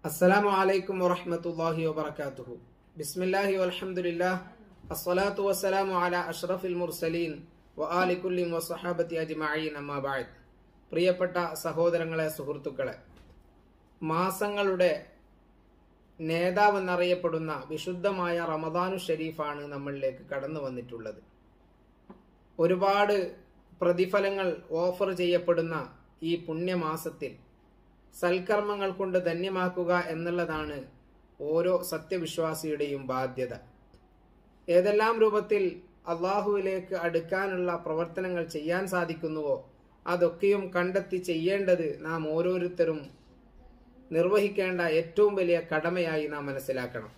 അസ്സലാമു അലൈക്കും വറഹ്മത്തുള്ളാഹി വബറകാതുഹു. ബിസ്മില്ലാഹി വൽഹംദുലില്ലാഹ് അസ്സലാത്തു വസ്സലാമു അലാ അഷ്റഫിൽ മുർസലീൻ വആലി കുല്ലി വസ്സഹാബത്തി അജ്മഈൻ അമ്മാ ബഅദ്. പ്രിയപ്പെട്ട സഹോദരങ്ങളെ, സുഹൃത്തുക്കളെ, മാസങ്ങളുടെ നേതാവെന്നറിയപ്പെടുന്ന വിശുദ്ധമായ റമദാനു ഷരീഫാണ് നമ്മളിലേക്ക് കടന്നു വന്നിട്ടുള്ളത്. ഒരുപാട് പ്രതിഫലങ്ങൾ ഓഫർ ചെയ്യപ്പെടുന്ന ഈ പുണ്യമാസത്തിൽ സൽക്കർമ്മങ്ങൾ കൊണ്ട് ധന്യമാക്കുക എന്നുള്ളതാണ് ഓരോ സത്യവിശ്വാസിയുടെയും ബാധ്യത. ഏതെല്ലാം രൂപത്തിൽ അള്ളാഹുവിലേക്ക് അടുക്കാനുള്ള പ്രവർത്തനങ്ങൾ ചെയ്യാൻ സാധിക്കുന്നുവോ അതൊക്കെയും കണ്ടെത്തി ചെയ്യേണ്ടത് നാം ഓരോരുത്തരും നിർവഹിക്കേണ്ട ഏറ്റവും വലിയ കടമയായി നാം മനസ്സിലാക്കണം.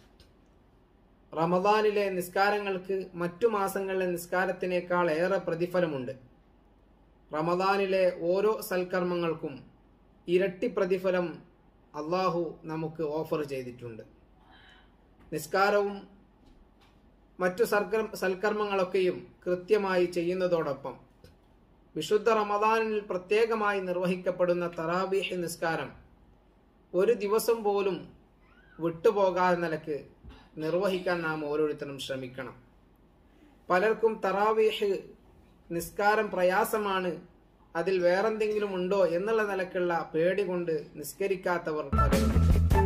റമദാനിലെ നിസ്കാരങ്ങൾക്ക് മറ്റു മാസങ്ങളിലെ നിസ്കാരത്തിനേക്കാൾ ഏറെ പ്രതിഫലമുണ്ട്. റമദാനിലെ ഓരോ സൽക്കർമ്മങ്ങൾക്കും ഇരട്ടി പ്രതിഫലം അള്ളാഹു നമുക്ക് ഓഫർ ചെയ്തിട്ടുണ്ട്. നിസ്കാരവും മറ്റു സൽക്കർമ്മങ്ങളൊക്കെയും കൃത്യമായി ചെയ്യുന്നതോടൊപ്പം വിശുദ്ധ റമദാനിൽ പ്രത്യേകമായി നിർവഹിക്കപ്പെടുന്ന തറാവീഹ് നിസ്കാരം ഒരു ദിവസം പോലും വിട്ടുപോകാതെ നിലക്ക് നിർവഹിക്കാൻ നാം ഓരോരുത്തരും ശ്രമിക്കണം. പലർക്കും തറാവീഹ് നിസ്കാരം പ്രയാസമാണ്, അതിൽ വേറെന്തെങ്കിലും ഉണ്ടോ എന്നുള്ള നിലക്കുള്ള പേടി കൊണ്ട് നിസ്കരിക്കാത്തവർ പലരും.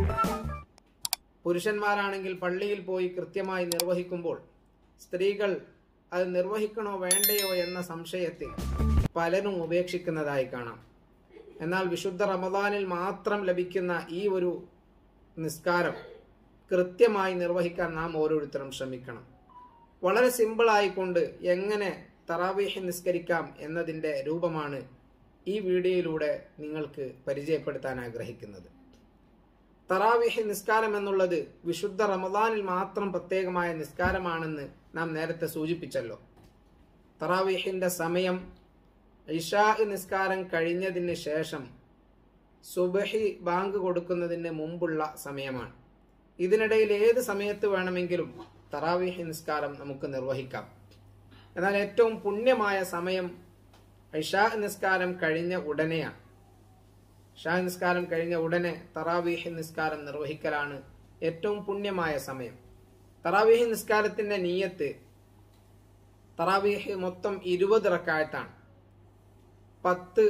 പുരുഷന്മാരാണെങ്കിൽ പള്ളിയിൽ പോയി കൃത്യമായി നിർവഹിക്കുമ്പോൾ സ്ത്രീകൾ അത് നിർവഹിക്കണോ വേണ്ടയോ എന്ന സംശയത്തിൽ പലരും ഉപേക്ഷിക്കുന്നതായി കാണാം. എന്നാൽ വിശുദ്ധ റമദാനിൽ മാത്രം ലഭിക്കുന്ന ഈ ഒരു നിസ്കാരം കൃത്യമായി നിർവഹിക്കാൻ നാം ഓരോരുത്തരും ശ്രമിക്കണം. വളരെ സിമ്പിളായിക്കൊണ്ട് എങ്ങനെ തറാവീഹ് നിസ്കരിക്കാം എന്നതിൻ്റെ രൂപമാണ് ഈ വീഡിയോയിലൂടെ നിങ്ങൾക്ക് പരിചയപ്പെടുത്താൻ ആഗ്രഹിക്കുന്നത്. തറാവീഹ് നിസ്കാരം എന്നുള്ളത് വിശുദ്ധ റമദാനിൽ മാത്രം പ്രത്യേകമായ നിസ്കാരമാണെന്ന് നാം നേരത്തെ സൂചിപ്പിച്ചല്ലോ. തറാവീഹിന്റെ സമയം ഇശാ നിസ്കാരം കഴിഞ്ഞതിന് ശേഷം സുബഹി ബാങ്ക് കൊടുക്കുന്നതിന് മുമ്പുള്ള സമയമാണ്. ഇതിനിടയിൽ ഏത് സമയത്ത് വേണമെങ്കിലും തറാവീഹ് നിസ്കാരം നമുക്ക് നിർവഹിക്കാം. എന്നാൽ ഏറ്റവും പുണ്യമായ സമയം ഇശാ നിസ്കാരം കഴിഞ്ഞ ഉടനെയാണ്. ഇശാ നിസ്കാരം കഴിഞ്ഞ ഉടനെ തറാവീഹ് നിസ്കാരം നിർവഹിക്കലാണ് ഏറ്റവും പുണ്യമായ സമയം. തറാവീഹ് നിസ്കാരത്തിന്റെ നിയ്യത്ത്, തറാവീഹ് മൊത്തം 20 റക്അത്താണ്. 10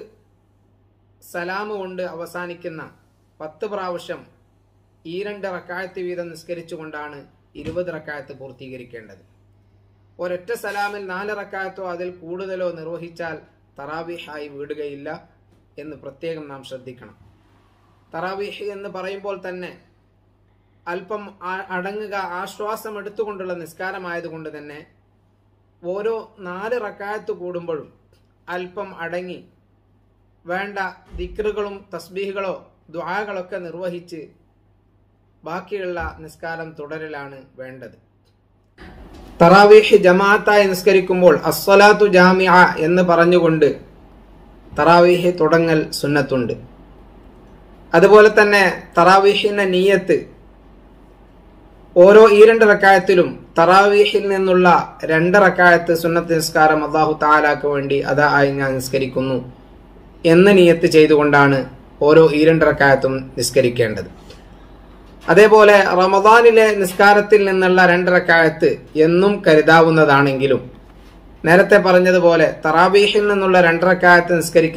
സലാമ് കൊണ്ട് അവസാനിക്കുന്ന 10 പ്രാവശ്യം ഈ 2 റക്അത്ത് വീതം നിസ്കരിച്ചുകൊണ്ടാണ് 20 റക്അത്ത് പൂർത്തീകരിക്കേണ്ടത്. ഒരൊറ്റ സലാമിൽ 4 റക്അത്തോ അതിൽ കൂടുതലോ നിർവഹിച്ചാൽ തറാവീഹായി വീടുകയില്ല എന്ന് പ്രത്യേകം നാം ശ്രദ്ധിക്കണം. തറാവീഹ് എന്ന് പറയുമ്പോൾ തന്നെ അല്പം അടങ്ങുക, ആശ്വാസം എടുത്തുകൊണ്ടുള്ള നിസ്കാരമായതുകൊണ്ട് തന്നെ ഓരോ 4 റക്അത്ത് കൂടുമ്പോഴും അല്പം അടങ്ങി വേണ്ട ദിക്റുകളും തസ്ബീഹുകളോ ദുആകളൊക്കെ നിർവഹിച്ച് ബാക്കിയുള്ള നിസ്കാരം തുടരലാണ് വേണ്ടത്. തറാവീഹ് ജമാഅത്തായി നിസ്കരിക്കുമ്പോൾ അസ്സലാത്തു ജാമിഅ എന്ന് പറഞ്ഞുകൊണ്ട് തറാവീഹ് തുടങ്ങൽ സുന്നത്തുണ്ട്. അതുപോലെ തന്നെ തറാവീഹിന്റെ നിയ്യത്ത് ഓരോ ഈ 2 റക്അത്തിലും തറാവീഹിൽ നിന്നുള്ള 2 റക്അത്ത് സുന്നത്ത് നിസ്കാരം അല്ലാഹു തആലാക്ക് വേണ്ടി അതാ ആയി ഞാൻ നിസ്കരിക്കുന്നു എന്ന് നിയ്യത്ത് ചെയ്തുകൊണ്ടാണ് ഓരോ ഈ 2 റക്അത്തും നിസ്കരിക്കേണ്ടത്. അതേപോലെ റമദാനിലെ നിസ്കാരത്തിൽ നിന്നുള്ള 2 റക്അത്ത് എന്നും കരുതാവുന്നതാണെങ്കിലും നേരത്തെ പറഞ്ഞതുപോലെ തറാവീഹിൽ നിന്നുള്ള 2 റക്അത്ത്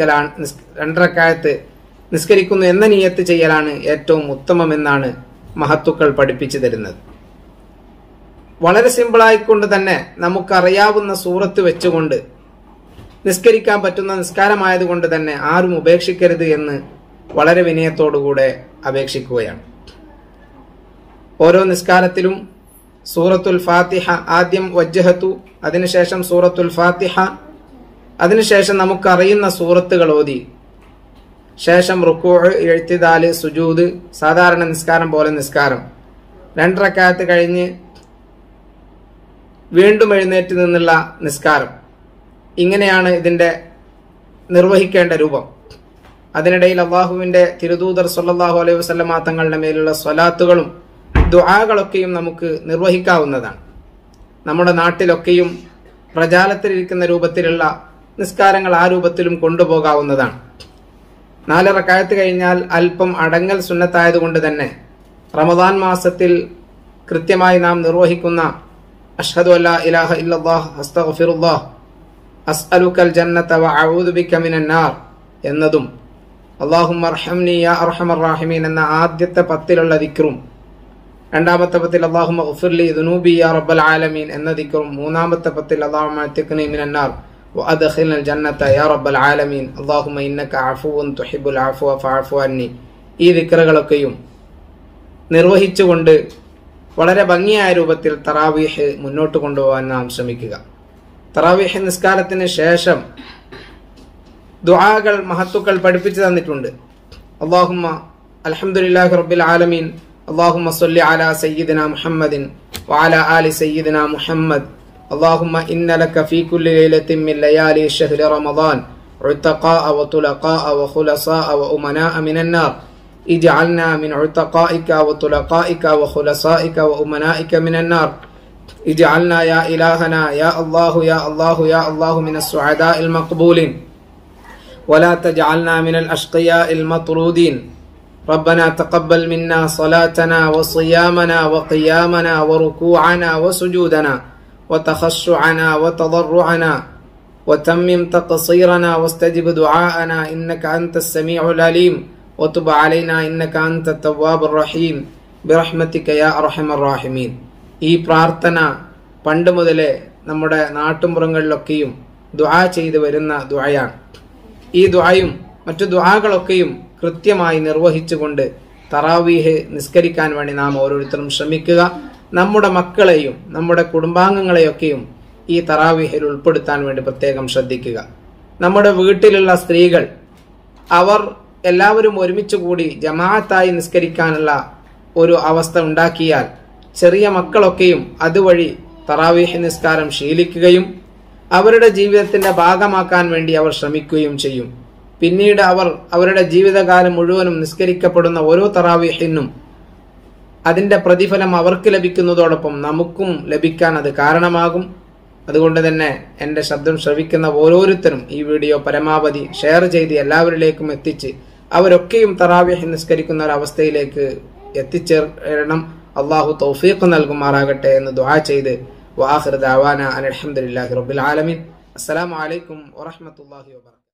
നിസ്കരിക്കുന്നു എന്ന നിയ്യത്ത് ചെയ്യലാണ് ഏറ്റവും ഉത്തമമെന്നാണ് മഹത്തുക്കൾ പഠിപ്പിച്ചു തരുന്നത്. വളരെ സിമ്പിളായിക്കൊണ്ട് തന്നെ നമുക്കറിയാവുന്ന സൂറത്ത് വെച്ചുകൊണ്ട് നിസ്കരിക്കാൻ പറ്റുന്ന നിസ്കാരമായതുകൊണ്ട് തന്നെ ആരും ഉപേക്ഷിക്കരുത് എന്ന് വളരെ വിനയത്തോടുകൂടെ അപേക്ഷിക്കുകയാണ്. ഓരോ നിസ്കാരത്തിലും സൂറത്തുൽ ഫാത്തിഹ, ആദ്യം വജ്ജഹത്തു, അതിനുശേഷം സൂറത്തുൽ ഫാത്തിഹ, അതിനുശേഷം നമുക്കറിയുന്ന സൂറത്തുകൾ ഓതി ശേഷം റുക്കൂഅ്, ഇഅ്തിദാല്, സുജൂദ്, സാധാരണ നിസ്കാരം പോലെ നിസ്കാരം, 2 റക്അത്ത് കഴിഞ്ഞ് വീണ്ടും എഴുന്നേറ്റ് നിന്നുള്ള നിസ്കാരം, ഇങ്ങനെയാണ് ഇതിന്റെ നിർവഹിക്കേണ്ട രൂപം. അതിനിടയിൽ അള്ളാഹുവിന്റെ തിരുദൂതർ സ്വല്ലല്ലാഹു അലൈഹി വസല്ലമ തങ്ങളുടെ മേലുള്ള സ്വലാത്തുകളും ദുആകളൊക്കെയും നമുക്ക് നിർവഹിക്കാവുന്നതാണ്. നമ്മുടെ നാട്ടിലൊക്കെയും പ്രചാരത്തിലിരിക്കുന്ന രൂപത്തിലുള്ള നിസ്കാരങ്ങൾ ആ രൂപത്തിലും കൊണ്ടുപോകാവുന്നതാണ്. 4 റക്അത്ത് കഴിഞ്ഞാൽ അല്പം അടങ്ങൽ സുന്നത്തായതുകൊണ്ട് തന്നെ റമദാൻ മാസത്തിൽ കൃത്യമായി നാം നിർവഹിക്കുന്ന അഷ്ഹദു അല്ലാ ഇലാഹ ഇല്ലല്ലാഹ് അസ്തഗ്ഫിറുല്ലാഹ് അസ്അലുക്കൽ ജന്നത വഅഊദു ബിക മിനൻ നാർ എന്നതും അല്ലാഹുമ്മ അർഹംനി യാ അർഹമർ റഹീമീൻ എന്ന ആദ്യത്തെ 10 ദിക്റും രണ്ടാമത്തെ 10 അല്ലാഹുമ്മ ഗഫിർലി ദുനൂബി യാ റബ്ബൽ ആലമീൻ എന്ന ദിക്റും മൂന്നാമത്തെ 10 അല്ലാഹുമ്മ അത്തിഖ്നി മിനൻ നാർ വഅദ്ഖിൽനൽ ജന്നത യാ റബ്ബൽ ആലമീൻ അല്ലാഹുമ്മ ഇന്നക അഫുവുൻ തുഹിബ്ബുൽ അഫ്വ ഫഅഫു അന്നി ഈ ദിക്റുകളൊക്കെയും നിർവഹിച്ചുകൊണ്ട് വളരെ ഭംഗിയായ രൂപത്തിൽ തറാവീഹ് മുന്നോട്ട് കൊണ്ടുപോകാൻ നാം ശ്രമിക്കുക. തറാവീഹ് നിസ്കാരത്തിന് ശേഷം ദുആകൾ മഹത്തുക്കൾ പഠിപ്പിച്ചു തന്നിട്ടുണ്ട്. അല്ലാഹുമ്മ അൽഹംദുലില്ലാഹി റബ്ബിൽ ആലമീൻ അല്ലാഹുമ്മ സ്വല്ലി അലാ സയ്യിദിനാ മുഹമ്മദിൻ വഅലാ ആലി സയ്യിദിനാ മുഹമ്മദ് അല്ലാഹുമ്മ ഇന്ന ലക ഫീ കുല്ലി ലൈലത്തിൻ മിൻ ലയാലി ശഹ്രി റമളാൻ ഉതഖാഅ വതുലഖാഅ വഖുലസാഅ വഉമനാഅ മിനൻ നാർ اجعلنا من عتقائك وطلقائك وخلصائك وأمنائك من النار اجعلنا يا إلهنا يا الله يا الله يا الله من السعداء المقبولين ولا تجعلنا من الأشقياء المطرودين ربنا تقبل منا صلاتنا وصيامنا وقيامنا وركوعنا وسجودنا وتخشعنا وتضرعنا وتمم تقصيرنا واستجب دعاءنا إنك أنت السميع العليم وتب علينا إنك أنت التواب الرحيم برحمتك يا أرحم الراحمين. ഈ പ്രാർത്ഥന പണ്ട് മുതലേ നമ്മുടെ നാട്ടുമ്പുറങ്ങളിലൊക്കെയും ദുആ ചെയ്തു വരുന്ന ദുആയാണ്. ഈ ദുആയും മറ്റു ദുആകളൊക്കെയും കൃത്യമായി നിർവഹിച്ചുകൊണ്ട് തറാവീഹ് നിസ്കരിക്കാൻ വേണ്ടി നാം ഓരോരുത്തരും ശ്രമിക്കുക. നമ്മുടെ മക്കളെയും നമ്മുടെ കുടുംബാംഗങ്ങളെയൊക്കെയും ഈ തറാവീഹിൽ ഉൾപ്പെടുത്താൻ വേണ്ടി പ്രത്യേകം ശ്രദ്ധിക്കുക. നമ്മുടെ വീട്ടിലുള്ള സ്ത്രീകൾ അവർ എല്ലാവരും ഒരുമിച്ച് കൂടി ജമാഅത്തായി നിസ്കരിക്കാനുള്ള ഒരു അവസ്ഥ ഉണ്ടാക്കിയാൽ ചെറിയ മക്കളൊക്കെയും അതുവഴി തറാവീഹ് നിസ്കാരം ശീലിക്കുകയും അവരുടെ ജീവിതത്തിന്റെ ഭാഗമാക്കാൻ വേണ്ടി അവർ ശ്രമിക്കുകയും ചെയ്യും. പിന്നീട് അവർ അവരുടെ ജീവിതകാലം മുഴുവനും നിസ്കരിക്കപ്പെടുന്ന ഓരോ തറാവീഹിനും അതിന്റെ പ്രതിഫലം അവർക്ക് ലഭിക്കുന്നതോടൊപ്പം നമുക്കും ലഭിക്കാൻ അത് കാരണമാകും. അതുകൊണ്ട് തന്നെ എൻ്റെ ശബ്ദം ശ്രവിക്കുന്ന ഓരോരുത്തരും ഈ വീഡിയോ പരമാവധി ഷെയർ ചെയ്ത് എല്ലാവരിലേക്കും എത്തിച്ച് അവരൊക്കെയും തറാവീഹ് നിസ്കരിക്കുന്ന ഒരു അവസ്ഥയിലേക്ക് എത്തിച്ചേരണം. അള്ളാഹു തൗഫീഖ് നൽകുമാറാകട്ടെ എന്ന് ദുആ ചെയ്ത് വആഖിറു ദഅവാന അൽഹംദുലില്ലാഹി റബ്ബിൽ ആലമീൻ. അസ്സലാമു അലൈക്കും വറഹ്മത്തുള്ളാഹി വബറകാതുഹു.